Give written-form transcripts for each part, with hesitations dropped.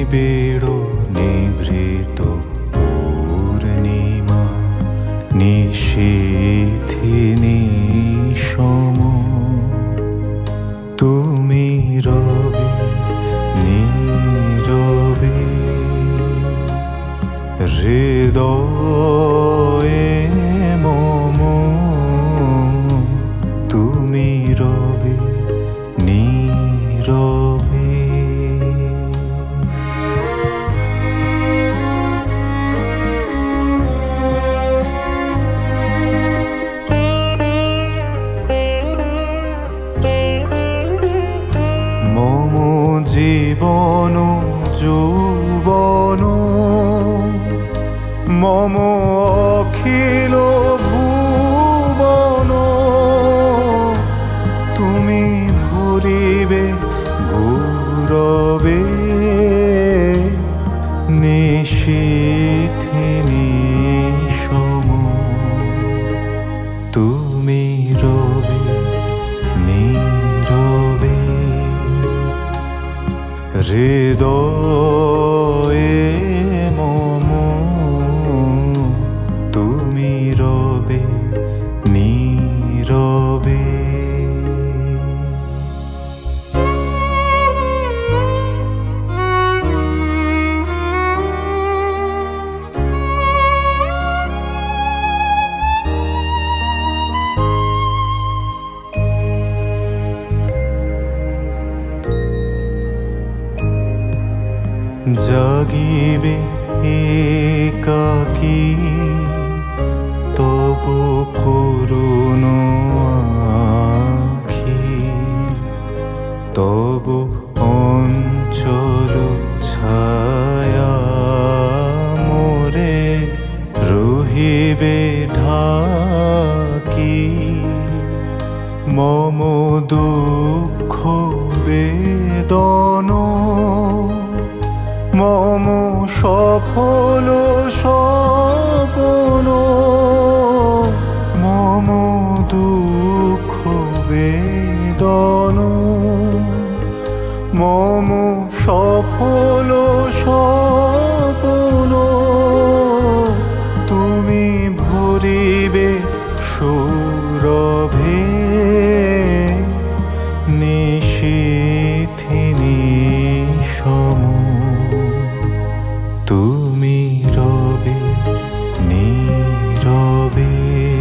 নিবিড় নিভৃত পূর্ণিমা নিশীথিনী সম তুমি রবে নীরবে হৃদয়ে মম তুমি রবে নীরবে মম জীবন যৌবন মম অখিল ভুবন তুমি ভরিবে গৌরবে নিশীথিনী সম তুমি রবে নীরবে হৃদয়ে মম তুমি রবে নীরবে জাগিবে একাকী তবু করুণ আখি তবু অঞ্চল ছায়া মোরে রহিবে ঢাকি মম দুঃখ বেদন মম সফল স্বপ্ন মম দুঃখ বেদন মম সফল স্বপ্ন তুমি ভরিবে সৌরভে নিশীথিনী সম তুমি রবে নীরবে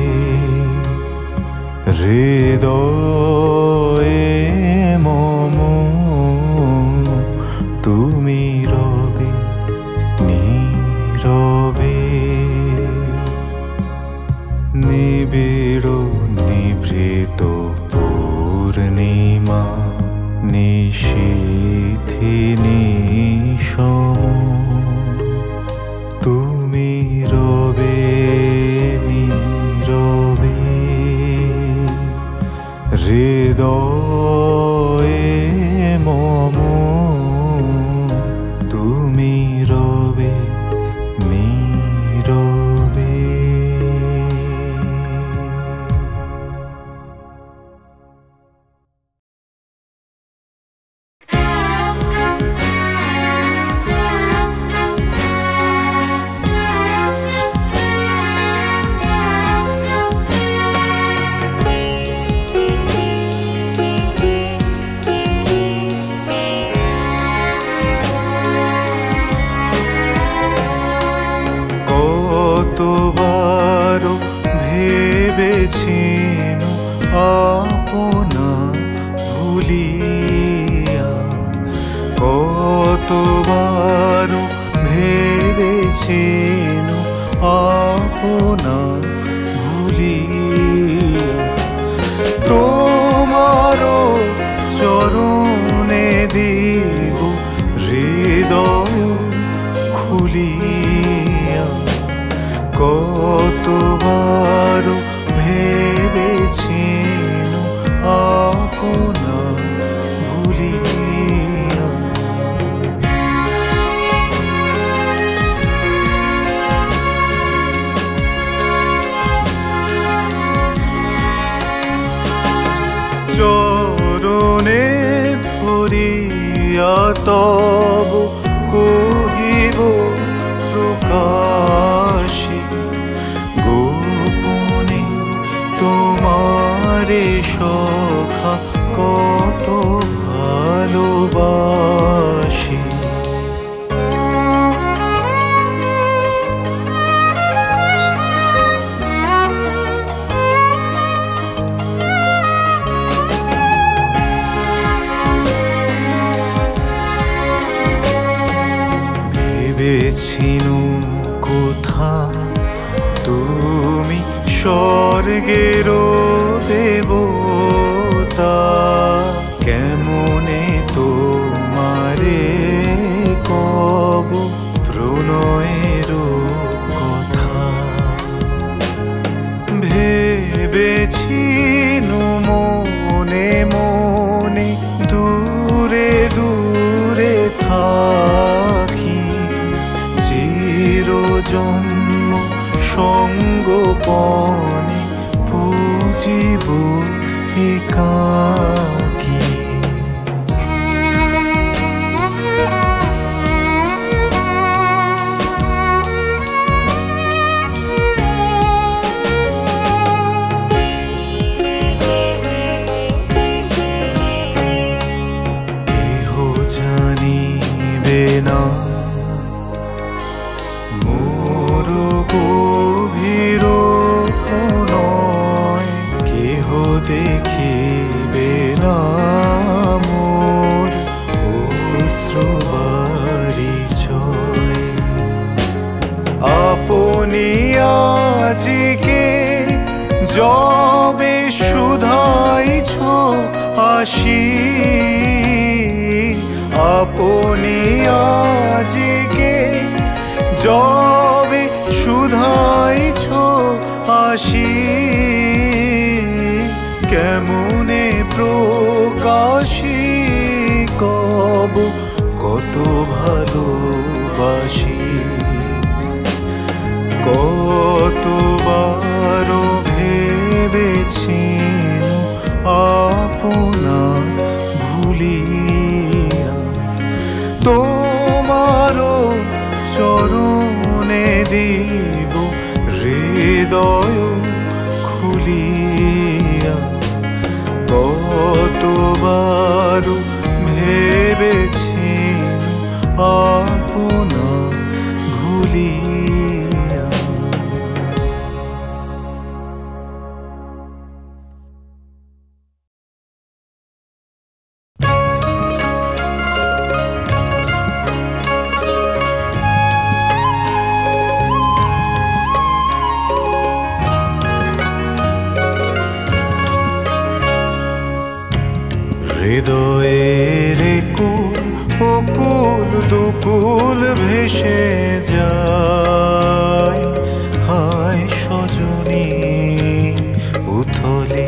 হৃদয়ে মম তুমি রবে নীরবে নিবিড় নিভৃত পূর্ণিমা নিশীথিনী সম তুমি রবে নীরবে হৃদয়ে মম তুমি রবে নীরবে কতবার ভেবেছিনু আপনার ভুলিয়া কতবার ভেবেছিনু আপনার ভুলিয়া তোমার চরণে দিব হৃদয় খুলিয়া কতবার ভেবেছিনু আপনার ভুলিয়া চরণে ধরিয়া তব কহিব প্রকাশে গোপনে তোমারে সখা কত ভালোবাসি। ভেবেছিনু কোথা তুমি স্বর্গেরও দেবতা, কেমনে তোমারে কব প্রণয়েরও কথা। ভেবেছিনু মনে মনে দূরে দূরে থাকি, চিরজন্ম সঙ্গোপনে পুজিব একাকী। কেহ জানিবে না মোর গভীর প্রণয়, কেহ দেখিবে না মোর অশ্রুবারিচয়। আপনি আজিকে যবে শুধাইছ আসি, আপনি আজিকে যবে শুধাইছ আসি, কেমনে প্রকাশি কব কত ভালোবাসি। কতবার ভেবেছিনু আপনা ভুলিয়া, তোমারও চরণে দিব হৃদয় খুলিয়া। কতবার ভেবেছিনু আপনা ভুলিয়া। হৃদয়ের কুল অকুল দুকুল ভেসে যায়, হায় সজনী উথলে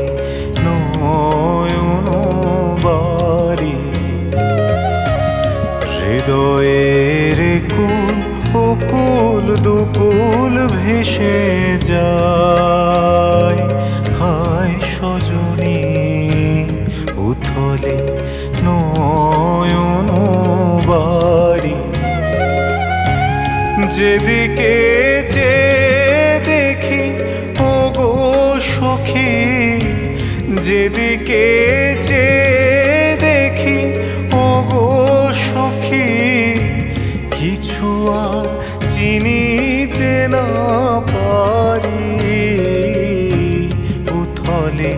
নয়ন বারি। হৃদয়ের কুল অকুল দুকুল ভেসে যায়, হায় সজনী উথলে নয়ন বারি। যেদিকে যে দেখি ওগো সখী, যেদিকে যে দেখি ওগো সখী, কিছু আর চিনিতে না পারি। উথলে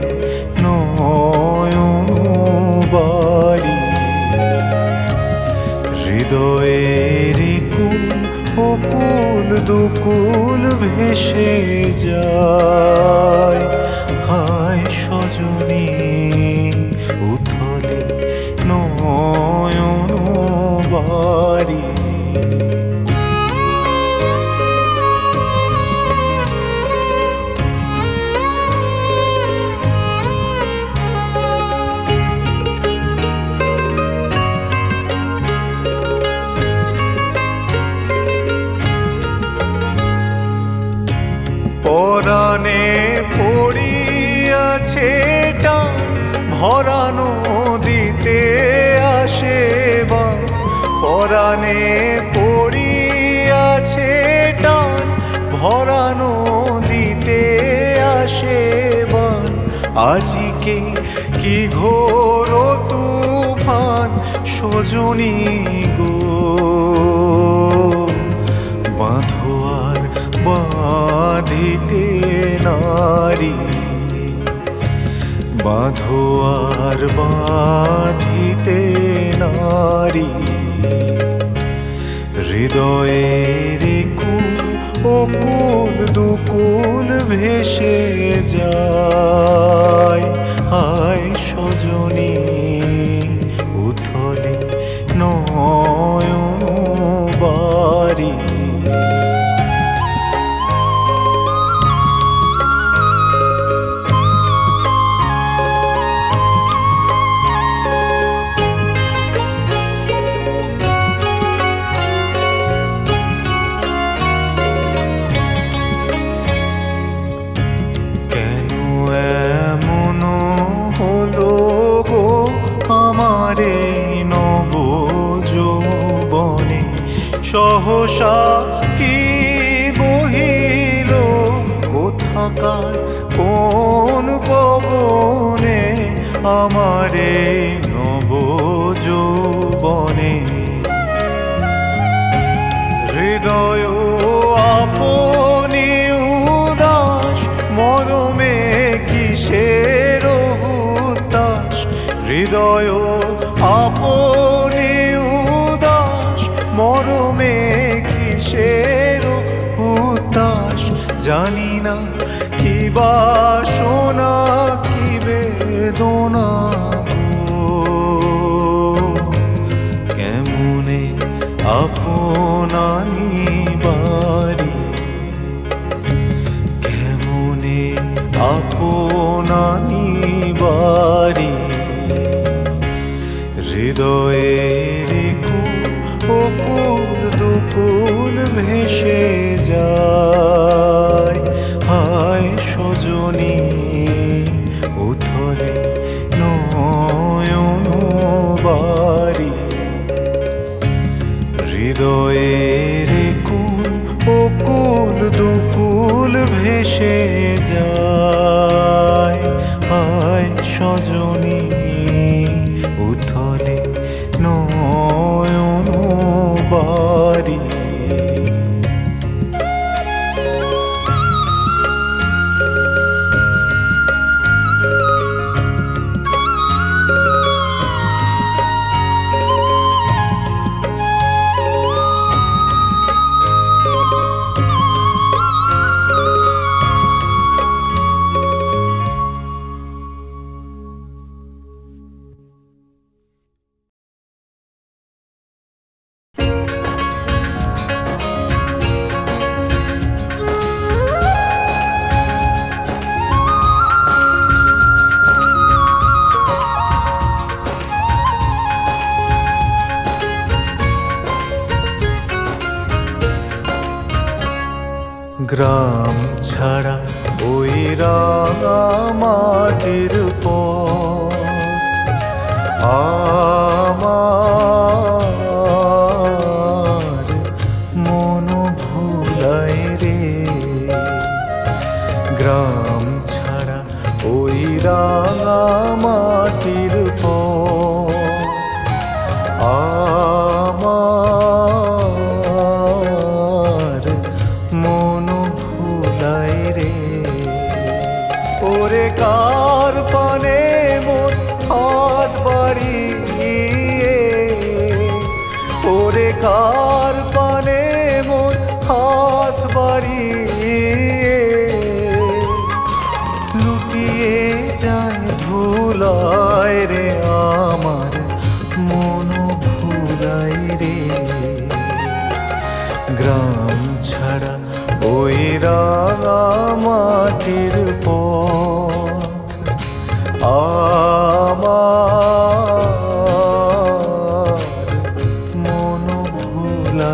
নয়ন বারি। হৃদয়ের কুল অকুল দুকুল ভেসে যায়, হায় সজনী উথলে নয়ন বারি। পরাণে পড়িয়াছে টান ভরা নদীতে আসে, পরাণে আজিকে কি ঘোর তুফান সজনী গো, বাঁধো আর বাঁধিতে নারী, বাঁধো আর বাঁধিতে নারী। হৃদয়ের একুল অকুল দুকুল ভেসে যায়, হায় সজনী উথলে নয়ন বাড়ি। সহসা কি বহিল কোথাকার কোন পবনে, আমারে নব যৌবনে। হৃদয় আপনি উদাস মরমে কিসের হুতাশ, হৃদয় আপনি মরমে কিসের হুতাশ। জানি না কি বাসনা কি বেদনা গো, কেমনে আপনা নিবারি, কেমনে আপনা নিবারি। হৃদয়ের অকুল দুকুল ভেসে যায়, হায় সজনী উথলে নয়ন বাড়ি। হৃদয়ের একুল অকুল দুকুল ভেসে যায়, হায় সজনী উথলে নয়ন বাড়ি। গ্রাম ছাড়া ওই রাঙা মাটির পথ আমার মন ভুলায় রে। গ্রাম ছাড়া ওই রাঙা মাটির পথ আমার মন ভুলায় রে। ওরে কার পানে মোর হাত বাড়িয়ে, ওরে কার পানে মোর হাত বাড়িয়ে লুকিয়ে যায় ধুলায় রে। আমার মন ভুলায় রে। গ্রাম ছাড়া ওই রাঙা মাটির পথ আমার মন ভুলায়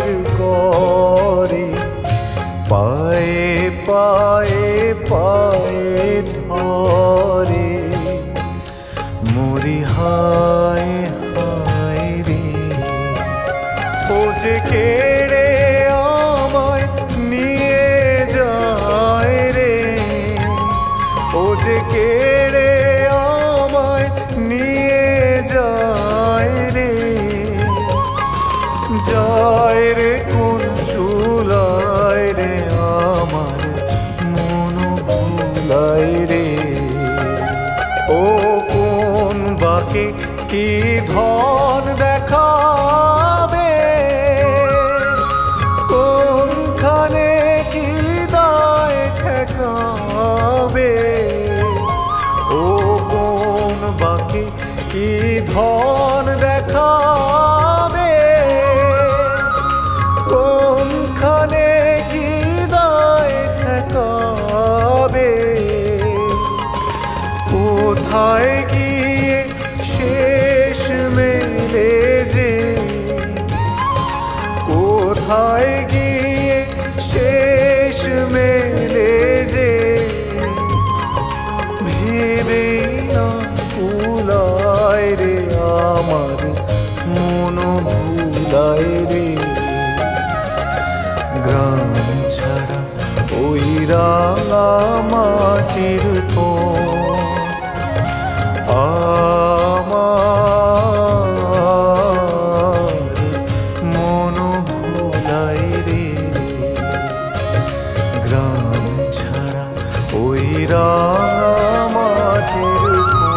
মাটির করে, পায়ে পায়ে পায়ে ধরে, মরি হায় হায় রে। ও যে কেড়ে আমায় নিয়ে যায় রে, ও যে কেড়ে আমায় নিয়ে যায় রে, যায় রে কোন চুলায় রে আমার মন ভুলায় রে। ও কোন বাকে কি ধন দেখাবে, কোনখানে কি দায় ঠেকাবে, ও কোন বাকে কি ধন দেখাবে, কোনখানে কি দায় ঠেকাবে। কোথায় গিয়ে শেষ মেলে যে, কোথায় গিয়ে শেষ মেলে যে, ভেবে না কুলায় রে আমার মন ভুলায় রে। গ্রাম ছাড়া ওই রাঙা মাটির পথ আমার মন ভুলায় রে। গ্রাম ছাড়া ওই রাঙা মাটির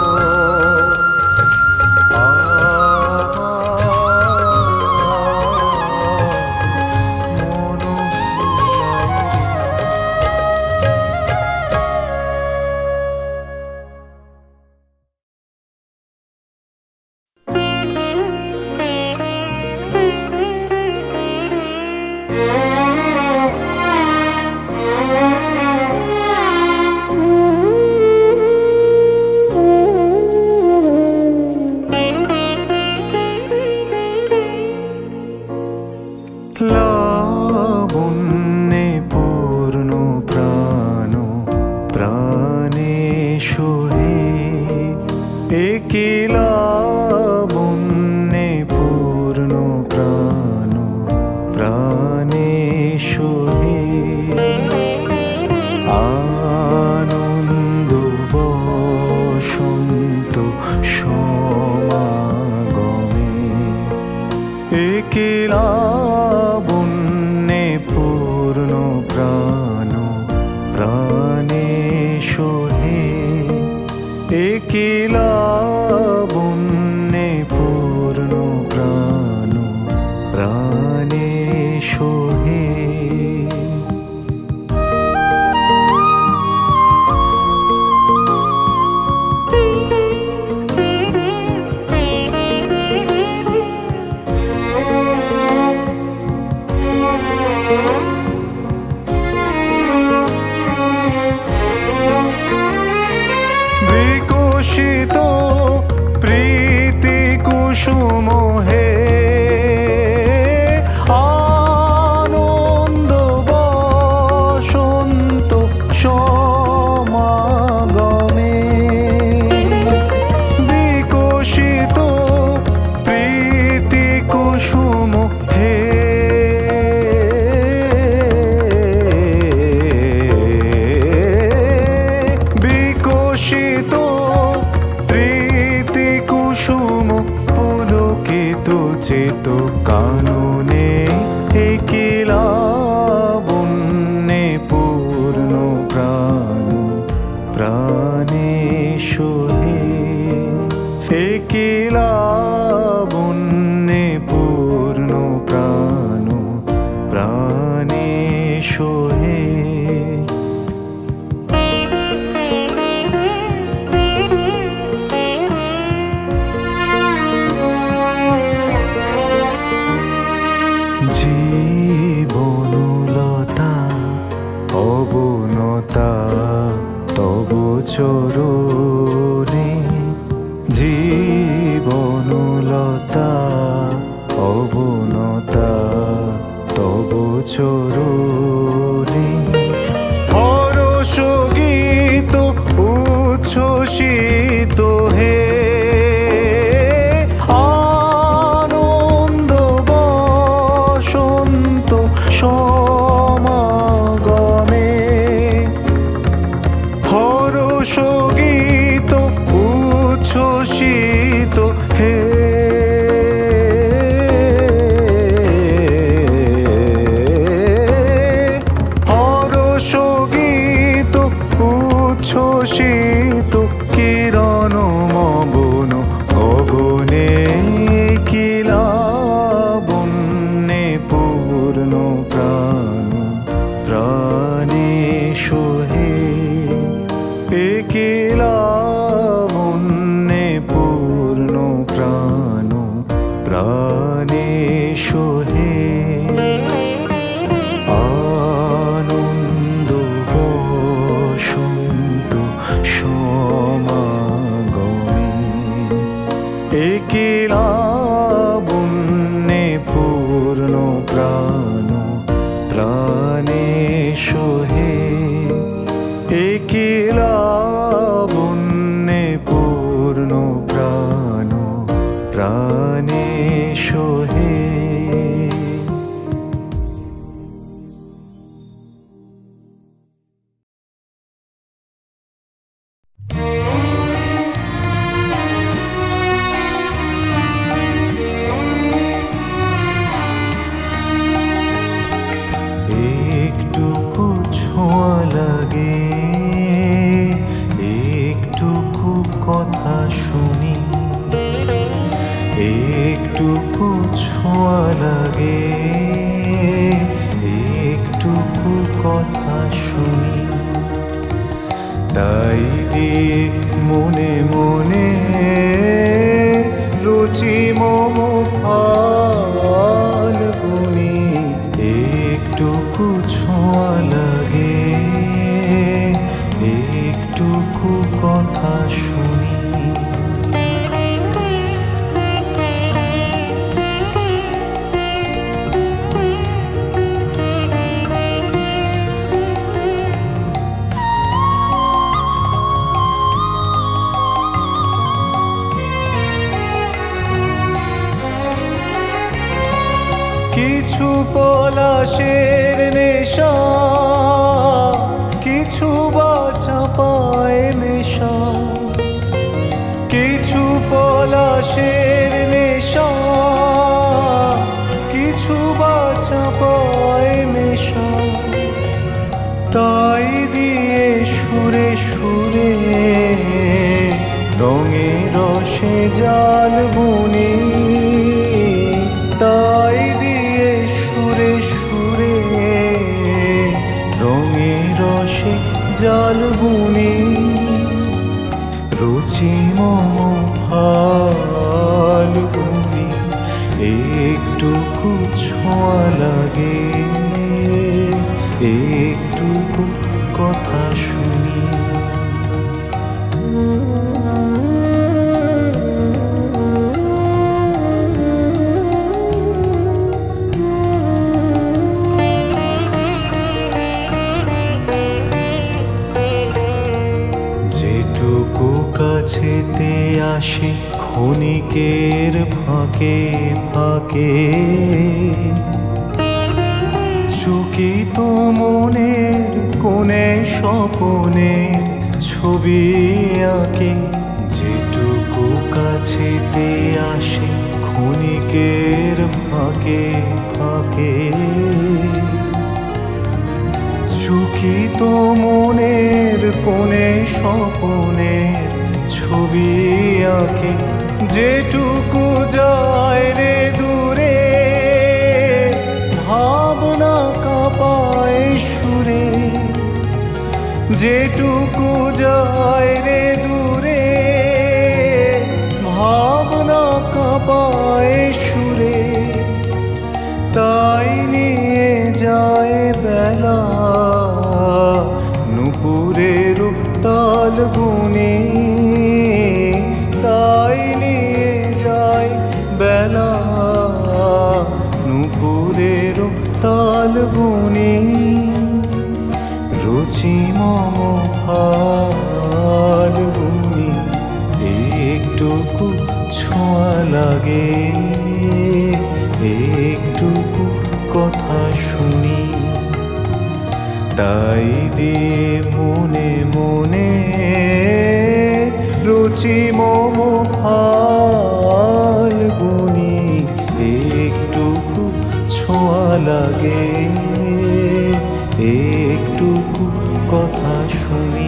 লাবণ্যে পূর্ণ প্রাণ প্রাণেশু হে, একি লাবণ্যে পূর্ণ প্রাণ প্রাণেশু হে। আনন্দ বসন্ত সমাগমে, একি লাবণ্যে পূর্ণ প্রাণ প্রাণেশু হে, একি লাবণ্যে পূর্ণ প্রাণ প্রাণেশু হে। বিকশিত প্রীতি কুসুম হে, আনন্দ বসন্ত সমাগমে, বিকশিত প্রীতি কুসুম হে, বিকশিত প্রীতি কুসুম পুলকিত চেত কাননে, একি লাবণ্যে পূর্ণ প্রাণ প্রাণেশু হে, একি লাবণ্যে পূর্ণ প্রাণ প্রাণেশু হে। জীবনলতা অবনতা তব চরণে, জীবনলতা অবনতা চরণে হরষ গীত উচ্ছ্বসিত হে আনন্দ বসন্ত সমাগমে হরষ গীত উচ্ছ্বসিত হে হরষ গীত উচ্ছ্বসিত কিরণ মবন গগনে কিলাবন্যে পূর্ণ প্রাণ প্রাণেশ হে কিলাবন্যে পূর্ণ প্রাণ প্রাণেশ হে আনন্দ বসন্ত সমাগমে কিলাবন্যে পূর্ণ প্রাণ প্রাণেশ হে কিলাবন্যে পূর্ণ প্রাণ প্রাণেশ হে একটুকু ছোঁয়া লাগে একটুকু কথা শুনি একটুকু ছোঁয়া লাগে একটুকু কথা শুনি তাই দিয়ে মনে মনে রুচি মম ফাল্গুনি একটুকু ছোঁয়া লাগে একটুকু কথা শুনি কিছু পলাশের নেশা কিছু বা চাপায় মেশা কিছু পলাশের নেশা কিছু বা চাপায় মেশা তাই দিয়ে সুরে সুরে রঙে রসে জাল বুনি তাই দিয়ে সুরে সুরে রঙে রসে জাল বুনি রুচি মম ফাল্গুনি একটুকু ছোঁয়া লাগে একটুকু কথা শুনি যেটুকু কাছেতে আসে ক্ষণিকের ফাঁকে ফাঁকে চকিত মনের কোণে স্বপনের ছবি আঁকে যেটুকু কাছেতে আসে ক্ষণিকের ফাঁকে ফাঁকে চকিত মনের কোণে স্বপনের ছবি আঁকে যেটুকু যায় রে দূরে ভাবনা কাঁপায় সুরে যেটুকু যায় রে দূরে ভাবনা কাঁপায় সুরে তাই নিয়ে যায় বেলা নুপুরের তাল গুনে তাই নিয়ে যায় বেলা নুপুরের তাল ফাল্গুনি রুচি মম ফাল্গুনি একটুকু ছোঁয়া লাগে একটুকু কথা শুনি তাই দিয়ে মনে মনে রুচি মম ফাল্গুনি একটুকু ছোঁয়া লাগে একটুকু কথা শুনি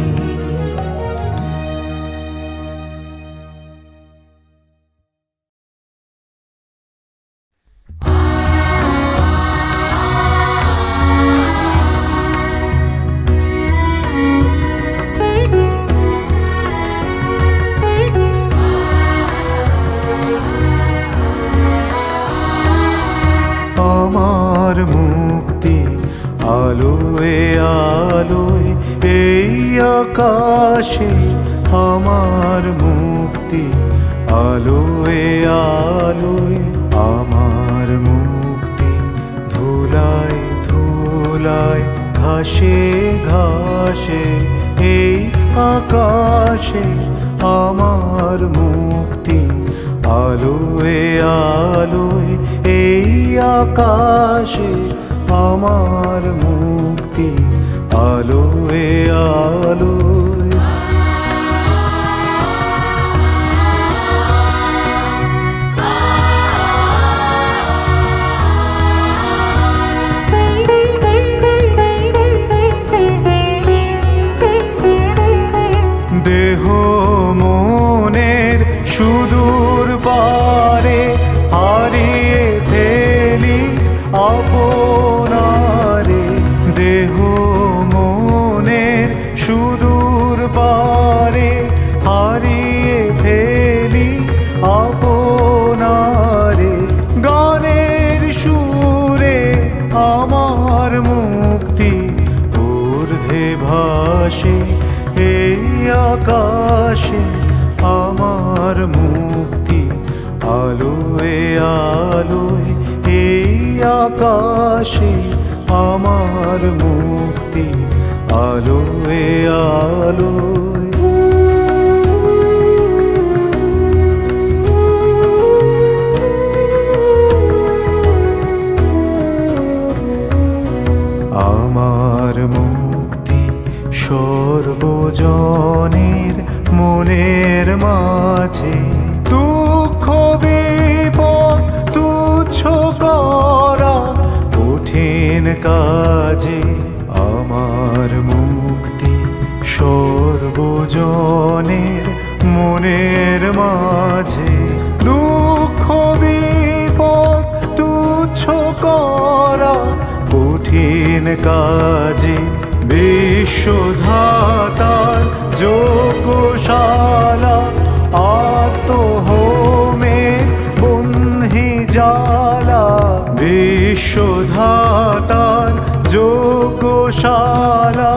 আমার মুক্তি আলোয় আলোয় এই আকাশে আমার মুক্তি আলোয় আলোয় আমার মুক্তি ধুলায় ধুলায় ঘাসে ঘাসে এই আকাশে আমার মুক্তি আলোয় আলোয় এই আকাশে আমার মুক্তি আলোয় আলোয় দেহ মনের সুদূর পারে হারিয়ে ফেলি আপনারে দেহ মনের সুদূর পারে হারিয়ে ফেলি আপনারে গানের সুরে আমার মুক্তি ঊর্ধ্বে ভাসে এই আকাশে আমার মুক্তি আলোয় আলোয় এই আকাশে আমার মুক্তি আলোয় আলোয় আমার মুক্তি সর্বজনের মনের মাঝে দুঃখ বিপদ তুচ্ছ করা কঠিন কাজে আমার মুক্তি সর্বজনের মনের মাঝে দুঃখ বিপদ তুচ্ছ করা কঠিন কাজে বিশ্বধাতার যোগশালা আত্মহোমের বহ্নি জ্বালা বিশ্বধাতার যোগশালা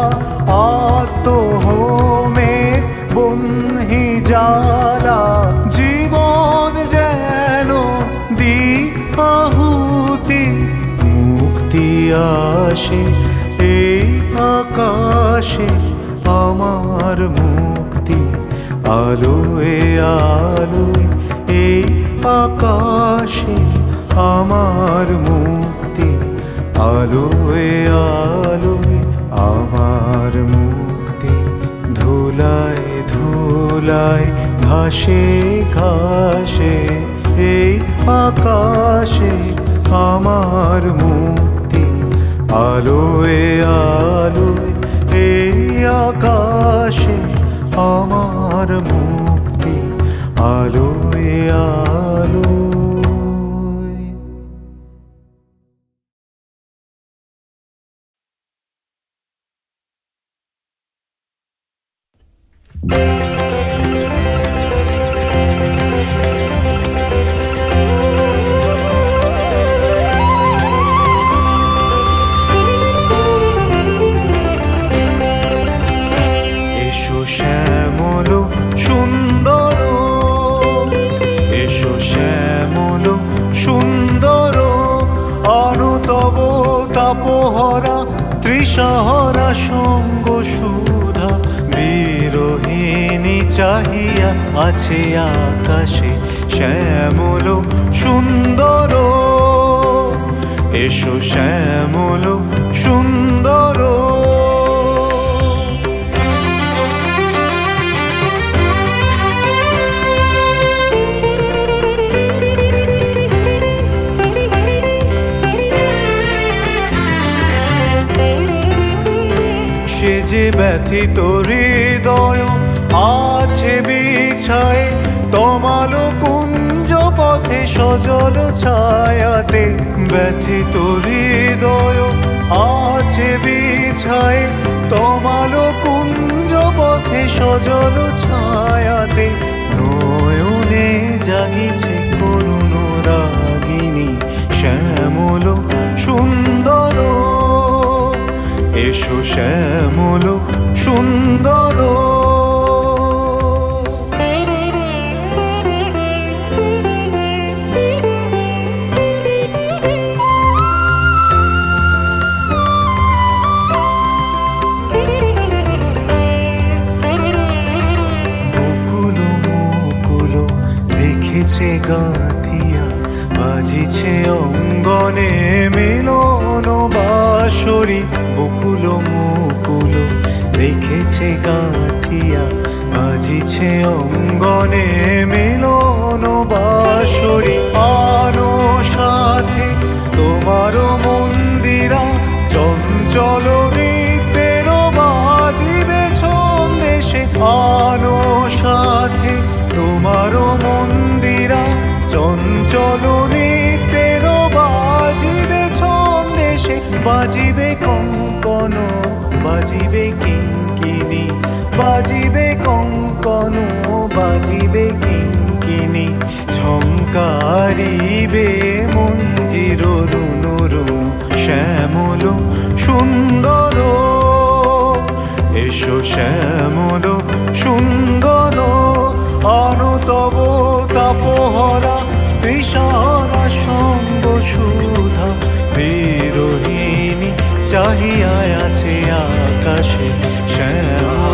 আত্মহোমের বহ্নি জ্বালা জীবন যেন দি আহুতি মুক্তি আসে এই আকাশে আমার মুক্তি আলোয় আলোয় এই আকাশে আমার মুক্তি আলোয় আলোয় আমার মুক্তি ধুলায় ধুলায় ঘাসে ঘাসে এই আকাশে আমার মুক্তি আলোয় আলোয় এই আকাশে আমার মুক্তি আলোয় আলোয় এসো শ্যামলো সুন্দর, এসো শ্যামলো সুন্দর, আনো তব তাপহরা তৃষাহরা সঙ্গ সুধা বিরোহিণী চাহিয়া আছে আকাশে শ্যামল সুন্দর এসো শ্যামল সুন্দর সে যে ব্যথিত হৃদয় আছে বিছায় তমালো কুঞ্জ পথে সজল ছায়াতে ব্যথিত হৃদয় আছে বিছায় তমালো কুঞ্জ পথে সজল ছায়াতে নয়নে জাগিছে করুণ রাগিনী শ্যামল সুন্দর এসো শ্যামল সুন্দর গাথিয়া বাজিছে অঙ্গনে মিলন বাঁশরি বকুল মুকুল রেখেছে গাথিয়া বাজিছে অঙ্গনে মিলন বাঁশরি আনো সাথে তোমার মন্দিরা চঞ্চল নৃত্যের বাজিবে ছন্দেশে আনো সাথে তোমার মন্দিরা চঞ্চল নৃত্যের বাজিবে ছন্দেশে বাজিবে কঙ্কন বাজিবে কিঙ্কিনি বাজিবে কঙ্কন বাজিবে কিঙ্কিনি ঝঙ্কারিবে মঞ্জির রুনু রুনু শ্যামল সুন্দর এসো শ্যামল সুন্দর আনো তব তাপহরা তৃষাহরা সঙ্গ সুধা বিরোহিণী চাহিয়া আছে আকাশে শ্যামল